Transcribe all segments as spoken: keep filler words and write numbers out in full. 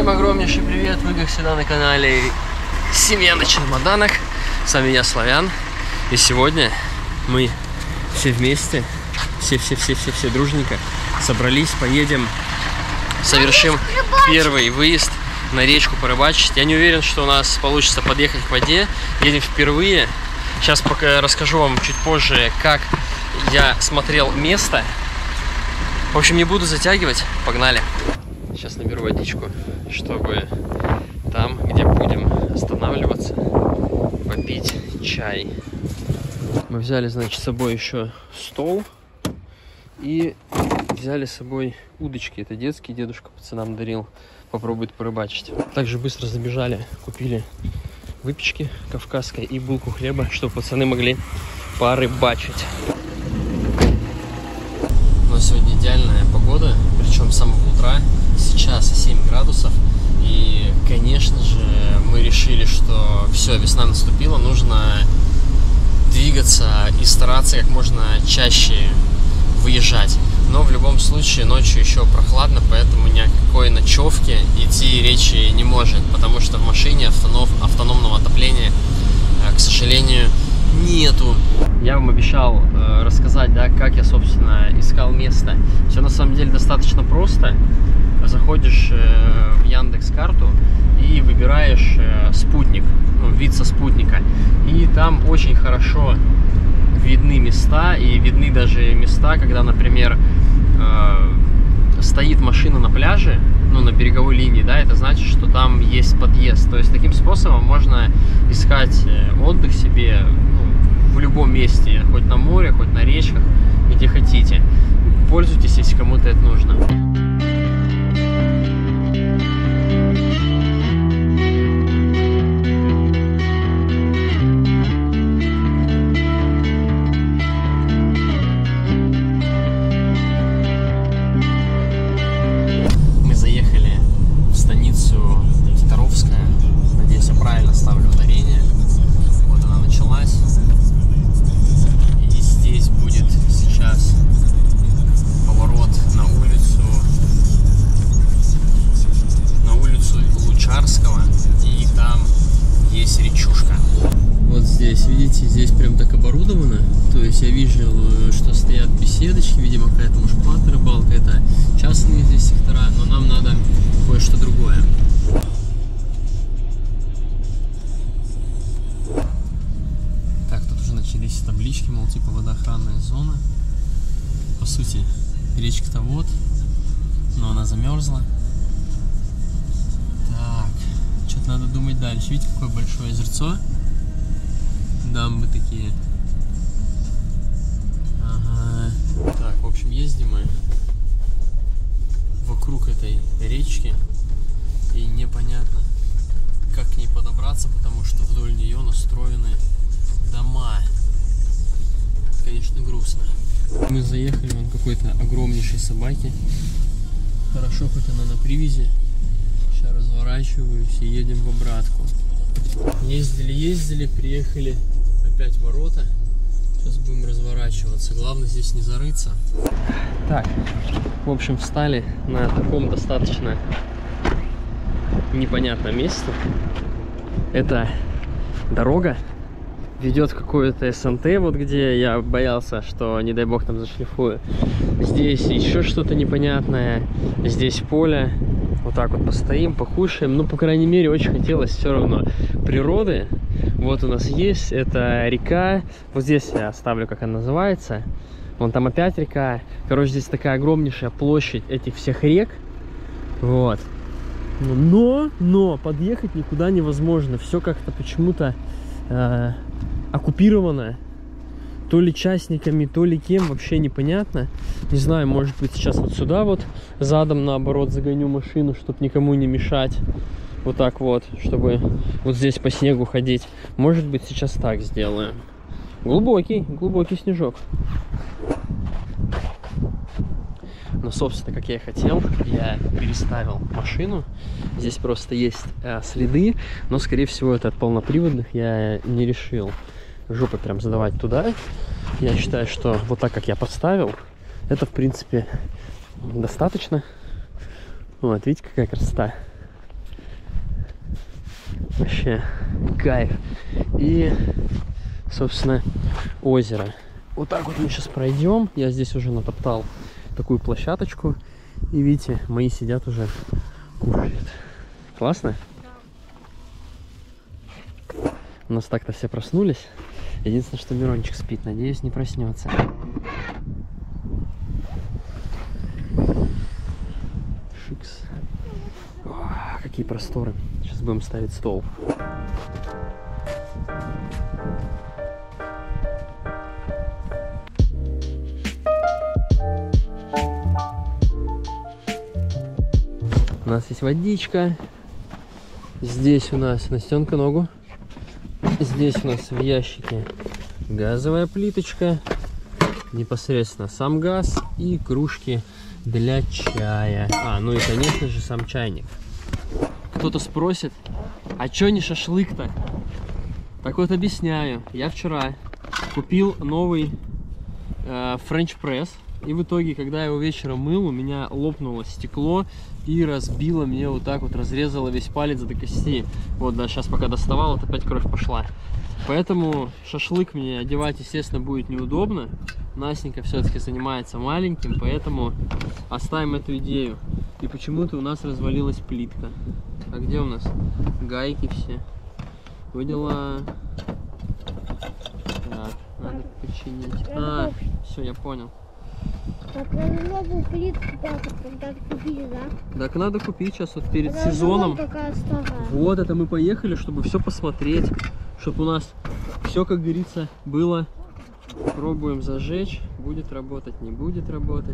Всем огромнейший привет! Вы, как всегда, на канале Семья на чемоданах. С вами я, Славян. И сегодня мы все вместе, все-все-все-все-все дружненько собрались, поедем, совершим первый выезд на речку порыбачить. Я не уверен, что у нас получится подъехать к воде. Едем впервые. Сейчас пока расскажу вам чуть позже, как я смотрел место. В общем, не буду затягивать. Погнали! Сейчас наберу водичку, чтобы там, где будем останавливаться, попить чай. Мы взяли, значит, с собой еще стол и взяли с собой удочки. Это детские, дедушка пацанам дарил. Попробует порыбачить. Также быстро забежали, купили выпечки кавказской и булку хлеба, чтобы пацаны могли порыбачить. У нас сегодня идеальная погода, причем с самого утра. Сейчас семь градусов. И, конечно же, мы решили, что все, весна наступила, нужно двигаться и стараться как можно чаще выезжать. Но в любом случае ночью еще прохладно, поэтому ни о какой ночевке идти речи не может, потому что в машине автоном, автономного отопления, к сожалению, нету. Я вам обещал э, рассказать, да, как я, собственно, искал место. Все на самом деле достаточно просто. Заходишь э, в Яндекс.Карту и выбираешь э, спутник, ну, вид со спутника. И там очень хорошо видны места, и видны даже места, когда, например, э, стоит машина на пляже, ну, на береговой линии, да, это значит, что там есть подъезд. То есть таким способом можно искать отдых себе, ну, в любом месте, хоть на море, хоть на речках, где хотите. Пользуйтесь, если кому-то это нужно. Здесь прям так оборудовано, то есть я видел, что стоят беседочки, видимо, какая-то, может, платная рыбалка, это частные здесь сектора, но нам надо кое-что другое. Так, тут уже начались таблички, мол, типа водоохранная зона. По сути, речка-то вот, но она замерзла. Так, что-то надо думать дальше. Видите, какое большое озерцо? Дамбы такие. Ага. Так, в общем, ездим мы вокруг этой речки, и непонятно, как к ней подобраться, потому что вдоль нее настроены дома. Конечно, грустно. Мы заехали, вон какой-то огромнейшей собаки. Хорошо, хоть она на привязи. Сейчас разворачиваюсь и едем в обратку. Ездили, ездили, приехали опять в ворота. Сейчас будем разворачиваться. Главное здесь не зарыться. Так, в общем, встали на таком достаточно непонятном месте. Это дорога ведет в какое-то СНТ, вот где я боялся, что, не дай бог, там зашлифую. Здесь еще что-то непонятное. Здесь поле. Вот так вот постоим, покушаем. Ну, по крайней мере, очень хотелось все равно природы. Вот у нас есть, это река. Вот здесь я оставлю, как она называется. Вон там опять река. Короче, здесь такая огромнейшая площадь этих всех рек. Вот. Но, но подъехать никуда невозможно. Все как-то почему-то э, оккупировано. То ли частниками, то ли кем, вообще непонятно. Не знаю, может быть, сейчас вот сюда вот задом, наоборот, загоню машину, чтобы никому не мешать. Вот так вот, чтобы вот здесь по снегу ходить. Может быть, сейчас так сделаю. Глубокий, глубокий снежок. Но, собственно, как я и хотел, я переставил машину. Здесь просто есть э, следы, но, скорее всего, это от полноприводных, я не решил жопой прям задавать туда. Я считаю, что вот так, как я подставил, это, в принципе, достаточно. Вот, видите, какая красота. Вообще кайф. И, собственно, озеро. Вот так вот мы сейчас пройдем. Я здесь уже натоптал такую площадочку. И видите, мои сидят уже, кушают. Классно? У нас так-то все проснулись. Единственное, что Мирончик спит. Надеюсь, не проснется. Шикс. О, какие просторы. Сейчас будем ставить стол. У нас есть водичка. Здесь у нас, Настенка, ногу. Здесь у нас в ящике газовая плиточка. Непосредственно сам газ и кружки для чая. А, ну и, конечно же, сам чайник. Кто-то спросит, а чё не шашлык-то? Так вот, объясняю. Я вчера купил новый э, френч-пресс. И в итоге, когда я его вечером мыл, у меня лопнуло стекло и разбило мне вот так вот, разрезало весь палец до кости. Вот, да, сейчас пока доставал, вот опять кровь пошла. Поэтому шашлык мне одевать, естественно, будет неудобно. Настенька все-таки занимается маленьким, поэтому оставим эту идею. И почему-то у нас развалилась плитка. А где у нас гайки все? Вы дела... Так, надо починить. А, все, я понял. Так, надо новую плитку когда-то купили, да? Так, надо купить сейчас вот перед Она сезоном. такая старая. Вот, это мы поехали, чтобы все посмотреть. Чтобы у нас все, как говорится, было. Пробуем зажечь. Будет работать, не будет работать.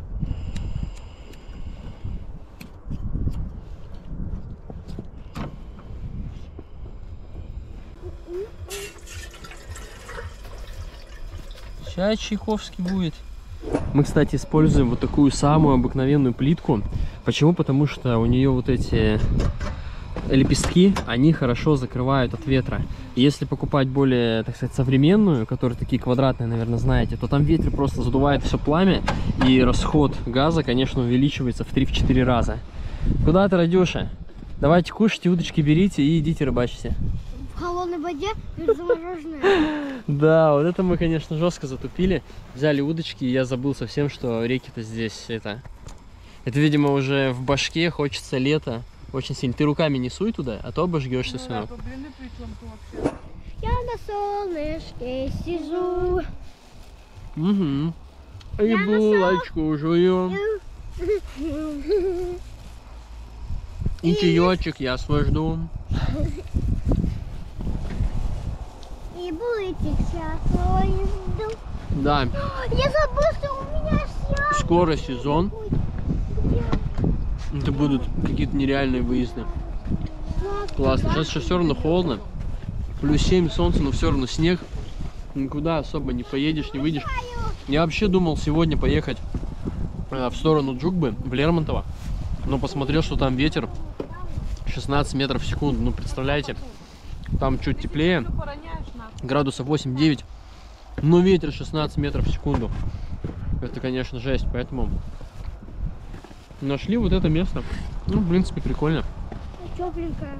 Чай чайковский будет. Мы, кстати, используем вот такую самую обыкновенную плитку. Почему? Потому что у нее вот эти лепестки, они хорошо закрывают от ветра. И если покупать более, так сказать, современную, которые такие квадратные, наверное, знаете, то там ветер просто задувает все пламя, и расход газа, конечно, увеличивается в три-четыре раза. Куда ты, Радюша? Давайте кушайте, удочки берите и идите рыбачьте. В холодной воде замороженная. Да, вот это мы, конечно, жестко затупили. Взяли удочки, и я забыл совсем, что реки-то здесь это... Это, видимо, уже в башке, хочется лета. Очень сильно. Ты руками не суй туда, а то обожгешься, сынок. Я на солнышке сижу. Угу. И булочку жую. И чаечек я свой жду. И булочек сейчас свой жду. Да. Я забыл, что у меня все. Скоро сезон. Это будут какие-то нереальные выезды. Классно. Сейчас еще все равно холодно. Плюс семь, солнце, но все равно снег. Никуда особо не поедешь, не выйдешь. Я вообще думал сегодня поехать э, в сторону Джугбы, в Лермонтово. Но посмотрел, что там ветер шестнадцать метров в секунду. Ну, представляете, там чуть теплее. Градусов восемь-девять. Но ветер шестнадцать метров в секунду. Это, конечно, жесть. Поэтому нашли вот это место. Ну, в принципе, прикольно. Тепленькая.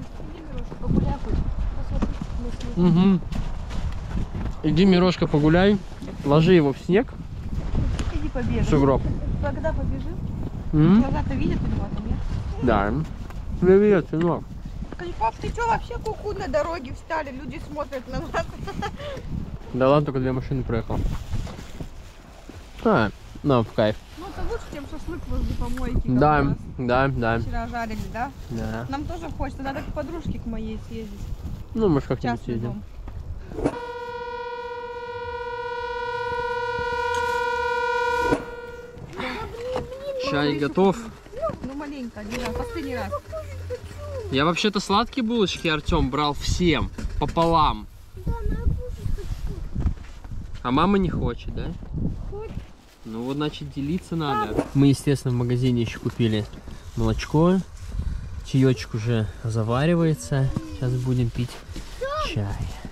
Угу. Иди, Мирошка, погуляй. Ложи его в снег. Иди побежи. Сугроб. Когда побежим? М? Глаза-то видят у него, нет? Да. Привет, сынок. Пап, ты что вообще куку на дороге встали? Люди смотрят на нас. Да ладно, только две машины проехал. А, ну, в кайф. Ну, это лучше, чем шашлык возле помойки. Да, да, да. Вчера жарили, да? Да. Нам тоже хочется. Надо к подружке к моей съездить. Ну, может, как-нибудь Частный съездим. дом. Чай готов. Ну, маленько, один раз, последний раз. Я вообще-то сладкие булочки, Артем, брал всем пополам. А мама не хочет, да? Ну вот, значит, делиться надо. Мы, естественно, в магазине еще купили молочко. Чаечек уже заваривается. Сейчас будем пить чай.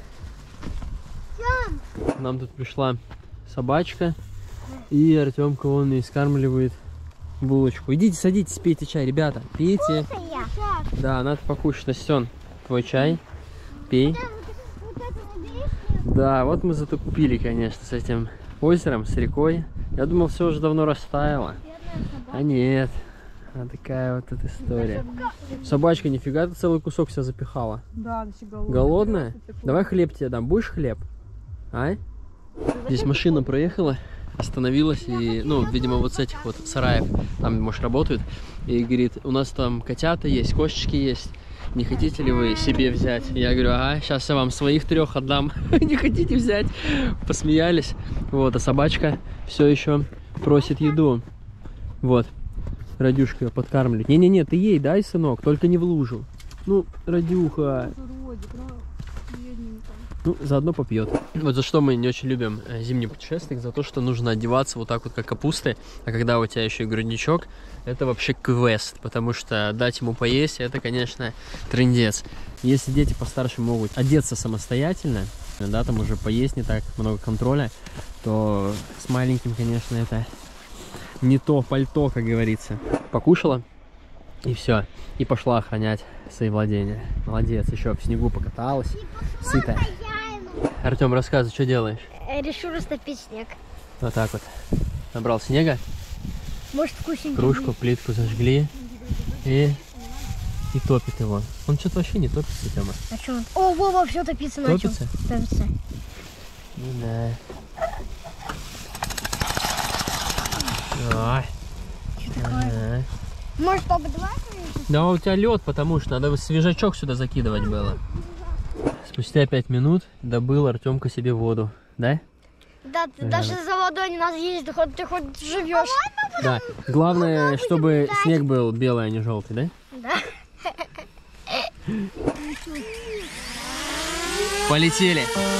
Нам тут пришла собачка. И Артемка вон и скармливает булочку. Идите, садитесь, пейте чай, ребята. Пейте. Да, надо покушать, Настен. твой чай. Пей. Да, вот мы зато купили, конечно, с этим озером, с рекой. Я думал, все уже давно растаяло. А нет. А такая вот эта история. Собачка, нифига ты целый кусок себя запихала. Да, голодная. Голодная? Давай хлеб тебе дам. Будешь хлеб? А? Здесь машина проехала, остановилась и, ну, видимо, вот с этих вот сараев, там, может, работают. И говорит, у нас там котята есть, кошечки есть. Не хотите ли вы себе взять? Я говорю, ага, сейчас я вам своих трех отдам. Не хотите взять? Посмеялись. Вот, а собачка все еще просит еду. Вот. Радюшка ее подкармливает. Не-не-не, ты ей дай, сынок, только не в лужу. Ну, Радюха. Ну, заодно попьет. Вот за что мы не очень любим зимний путешествие, за то, что нужно одеваться вот так вот, как капусты. А когда у тебя еще и грудничок, это вообще квест. Потому что дать ему поесть, это, конечно, трындец. Если дети постарше могут одеться самостоятельно, да, там уже поесть не так много контроля, то с маленьким, конечно, это не то пальто, как говорится. Покушала, и все. И пошла охранять свои владения. Молодец, еще в снегу покаталась, сытая. Артем, рассказывай, что делаешь? Решу растопить снег. Вот так вот. Набрал снега. Может, вкусненький. Кружку, плитку зажгли. И, и топит его. Он что-то вообще не топится, Тёма. А что? О, Вова, все топиться начал. Топится? Топится. Ну да. Ой. Что такое? Ага. Может, обдавать? Да у тебя лед, потому что надо свежачок сюда закидывать было. Спустя пять минут добыл Артемка себе воду, да? Да, Ага. даже за водой не надо ездить, хоть ты хоть живешь. Да. Главное, чтобы снег был белый, а не желтый, да? Да. Полетели.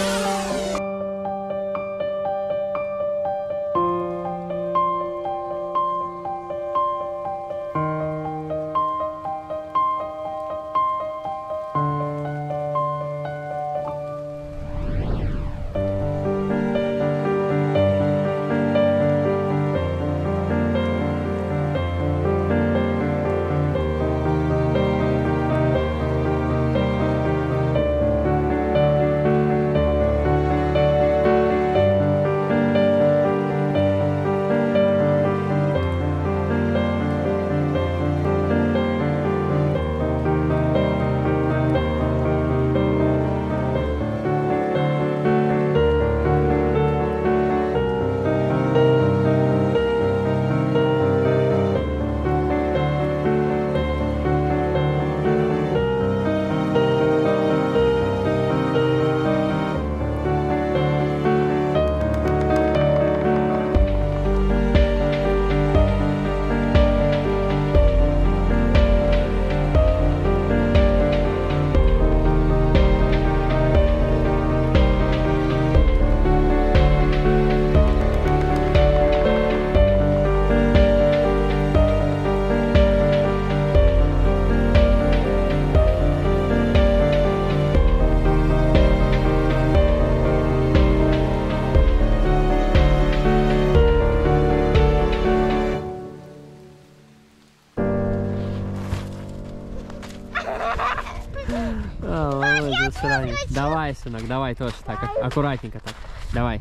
А, молодец, сранец. Давай, сынок, давай тоже так, ак- аккуратненько так. Давай.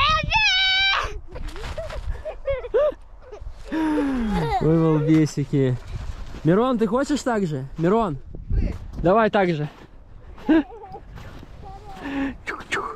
Ой, балбесики. Мирон, ты хочешь так же? Мирон, давай так же. Чух-чух.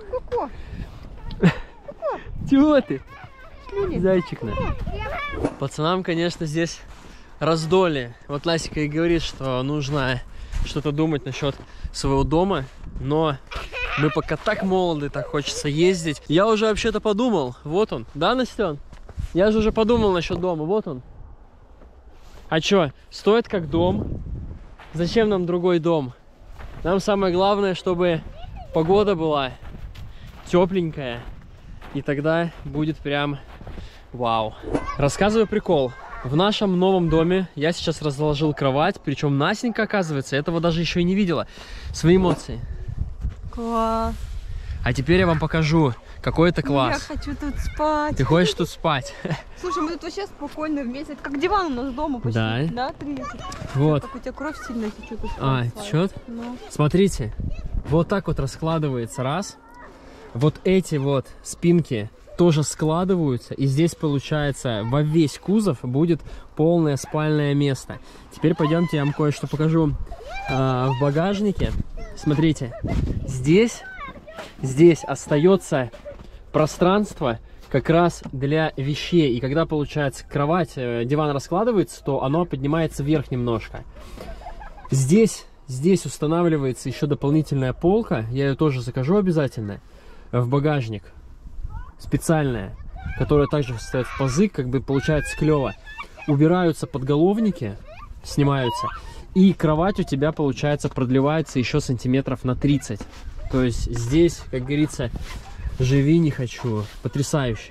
Чего ты? Зайчик на. Пацанам, конечно, здесь раздолье. Вот Ласика и говорит, что нужно что-то думать насчет своего дома, но мы пока так молоды, так хочется ездить. Я уже вообще-то подумал, вот он, да, Настен? Я же уже подумал насчет дома, вот он. А чё, стоит как дом? Зачем нам другой дом? Нам самое главное, чтобы погода была тепленькая, и тогда будет прям вау. Рассказываю прикол. В нашем новом доме я сейчас разложил кровать, причем Настенька, оказывается, этого даже еще и не видела. Свои эмоции. Класс. А теперь я вам покажу, Какой-то класс. Я хочу тут спать. Ты хочешь тут спать? Слушай, мы тут вообще спокойно вместе. Это как диван у нас дома почти. Да. Да, три. Вот. Как у тебя кровь сильно течет. А, течет? Ну. Смотрите, вот так вот раскладывается раз. Вот эти вот спинки тоже складываются. И здесь получается во весь кузов будет полное спальное место. Теперь пойдемте, я вам кое-что покажу а, в багажнике. Смотрите, здесь, здесь остается пространство как раз для вещей. И когда, получается, кровать, диван раскладывается, то оно поднимается вверх немножко. Здесь, здесь устанавливается еще дополнительная полка. Я ее тоже закажу обязательно в багажник. Специальная, которая также встает в пазы, как бы получается клево. Убираются подголовники, снимаются. И кровать у тебя, получается, продлевается еще сантиметров на тридцать. То есть здесь, как говорится, живи не хочу. Потрясающе.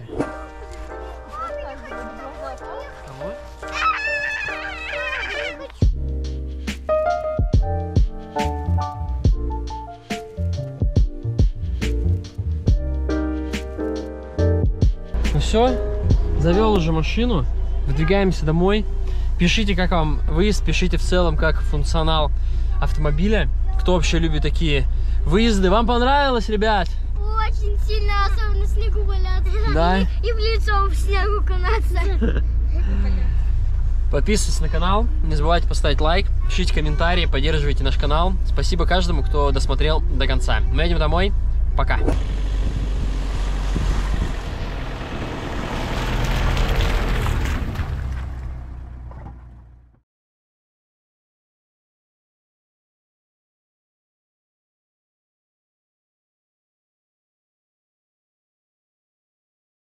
Ну все, завел уже машину. Выдвигаемся домой. Пишите, как вам выезд, пишите в целом, как функционал автомобиля. Кто вообще любит такие выезды? Вам понравилось, ребят? Очень сильно, особенно в снегу валяться. Да. И, и в лицо в снегу канаться. Подписывайтесь на канал, не забывайте поставить лайк, пишите комментарии, поддерживайте наш канал. Спасибо каждому, кто досмотрел до конца. Мы едем домой. Пока.